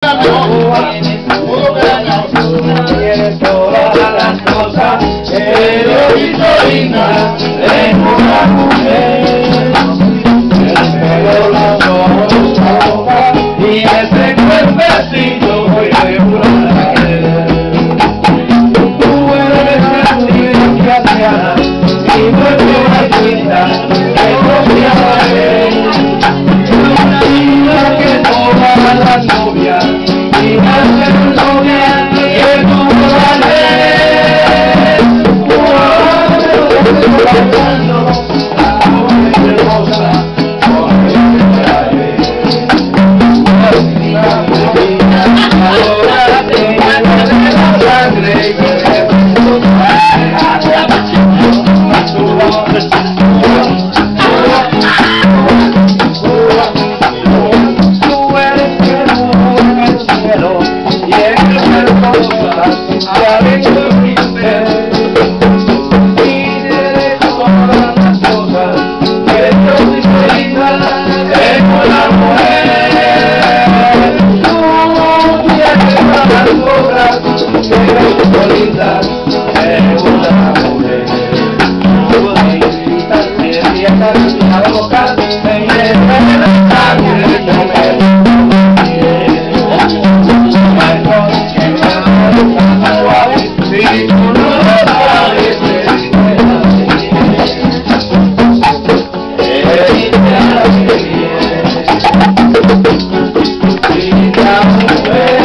Tienes todas las cosas, pero y solita tengo una mujer. El pelo, los ojos, la boca y ese cuerpecito voy de una querer. Tú eres así desgraciada y no es gratuita, que confía una vida que todas las novias y más de novia que tú vales. Bailando la joven hermosa con el traje. Ahora te de la sangre y me Yeah.